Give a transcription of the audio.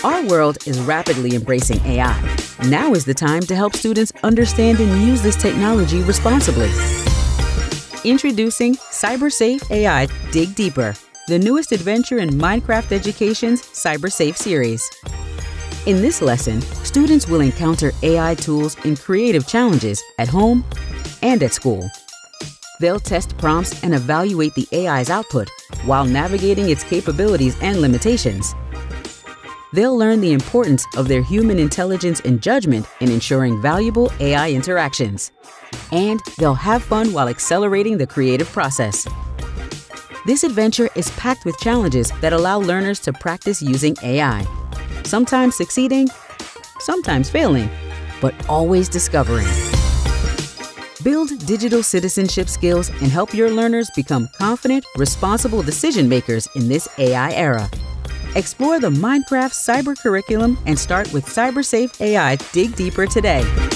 Our world is rapidly embracing AI. Now is the time to help students understand and use this technology responsibly. Introducing CyberSafe AI Dig Deeper, the newest adventure in Minecraft Education's CyberSafe series. In this lesson, students will encounter AI tools in creative challenges at home and at school. They'll test prompts and evaluate the AI's output while navigating its capabilities and limitations. They'll learn the importance of their human intelligence and judgment in ensuring valuable AI interactions. And they'll have fun while accelerating the creative process. This adventure is packed with challenges that allow learners to practice using AI. Sometimes succeeding, sometimes failing, but always discovering. Build digital citizenship skills and help your learners become confident, responsible decision makers in this AI era. Explore the Minecraft cyber curriculum and start with CyberSafe AI Dig Deeper today.